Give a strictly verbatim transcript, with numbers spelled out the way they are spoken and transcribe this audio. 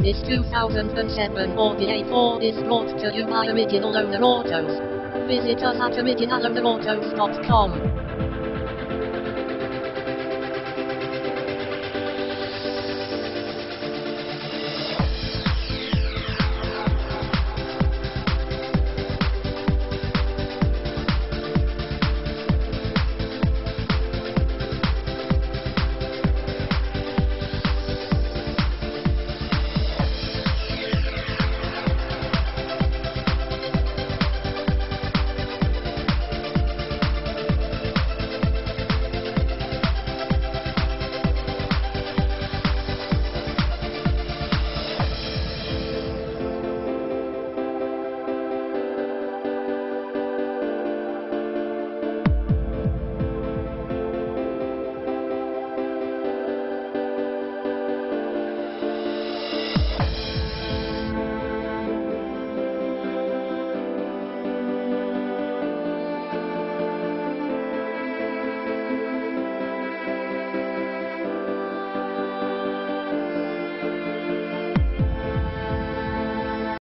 This two thousand seven Audi A four is brought to you by Original Owner Autos. Visit us at original owner autos dot com.